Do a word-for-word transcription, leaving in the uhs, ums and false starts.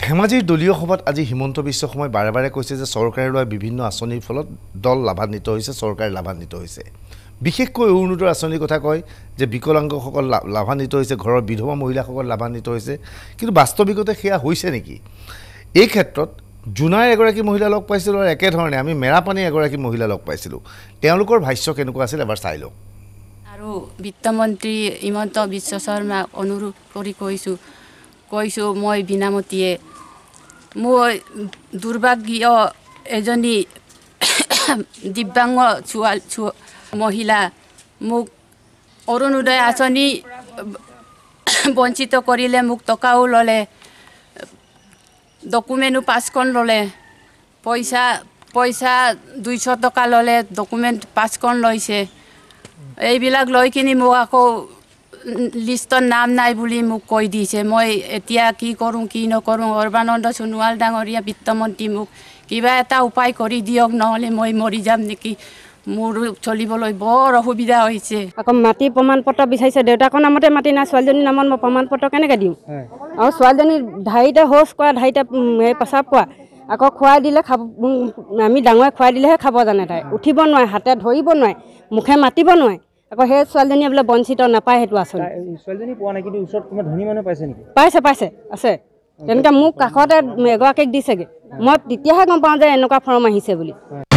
ধেমাজিৰ দলীয় সভাত আজি হিমন্ত বিশ্ব শৰ্মাই বাৰে বাৰে কৈছে যে চৰকাৰে লোৱা বিভিন্ন আঁচনিৰ ফলত দল লাভান্বিত হৈছে, চৰকাৰ লাভান্বিত হৈছে। বিশেষকৈ অৰুণোদয় আঁচনিৰ কথা কয় যে বিকলাংগসকল লাভান্বিত হৈছে, ঘৰৰ বিধৱা মহিলাসকল লাভান্বিত হৈছে, কিন্তু বাস্তৱিকতে সেয়া হৈছে নেকি? এই ক্ষেত্ৰত জোনাইৰ এগৰাকী মহিলা লগ পাইছিলোঁ আৰু একেধৰণে আমি মেৰাপানীৰ এগৰাকী মহিলা লগ পাইছিলোঁ। তেওঁলোকৰ ভাষ্য কেনেকুৱা আছিল এবাৰ চাই লওঁ। আৰু বিত্তমন্ত্ৰী হিমন্ত বিশ্ব শৰ্মাক অনুৰোধ কৰি কৈছোঁ কৈছোঁ মই বিনামতীয়ে মই দুৰ্ভাগ্য এজনী দিব্যাংগ মহিলা মোক অৰুণোদয় আঁচনি বঞ্চিত কৰিলে, মোক টকাও ল'লে, ডকুমেণ্টো পাঁচখন ল'লে, পইচা পইচা দুইশ টকা ল'লে, ডকুমেণ্ট পাঁচখন লৈছে। এইবিলাক লৈ কিনি মোক আকৌ লিষ্টত নাম নাই বুলি মোক কৈ দিছে। মই এতিয়া কি কৰোঁ কি নকৰোঁ। সৰ্বানন্দ সোণোৱাল ডাঙৰীয়া বিত্তমন্ত্ৰী মোক কিবা এটা উপায় কৰি দিয়ক, নহ'লে মই মৰি যাম নেকি। মোৰ চলিবলৈ বৰ অসুবিধা হৈছে। আকৌ মাটি প্ৰমাণ পত্ৰ বিচাৰিছে, দেউতাকৰ নামতে মাটি নাই, ছোৱালীজনীৰ নামত মই প্ৰমাণ পত্ৰ কেনেকৈ দিওঁ? আৰু ছোৱালীজনী ঢাৰিতে শৌচ কৰা, ঢাৰিতে পেচাব কৰা, আকৌ খুৱাই দিলে খাব, আমি ডাঙৰে খুৱাই দিলেহে খাব জানে। তাই উঠিব নোৱাৰে, হাতে ধৰিব নোৱাৰে, মুখে মাতিব নোৱাৰে। আকৌ সেই ছোৱালীজনীয়ে বোলে বঞ্চিত নাপায় সেইটো আঁচনি। ছোৱালীজনী পোৱা নাই, কিন্তু ওচৰত তোমাৰ ধনী মানুহ পাইছে নেকি? পাইছে পাইছে আছে। তেনেকৈ মোক কাষতে এগৰাকীক দিছেগৈ। মই তেতিয়াহে গম পাওঁ যে এনেকুৱা ফৰ্ম আহিছে বুলি।